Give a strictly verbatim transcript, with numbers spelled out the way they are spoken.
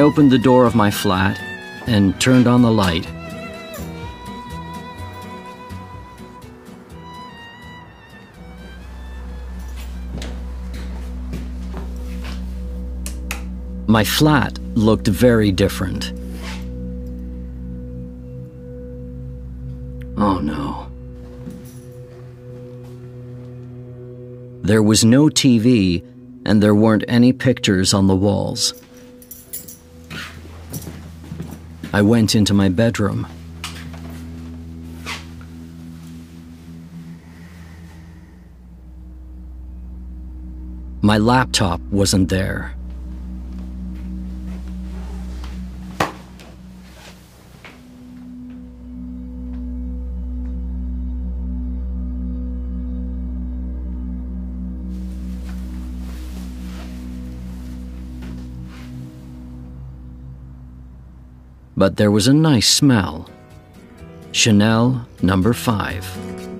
opened the door of my flat and turned on the light. My flat looked very different. Oh no. There was no T V, and there weren't any pictures on the walls. I went into my bedroom. My laptop wasn't there. But there was a nice smell. Chanel number five.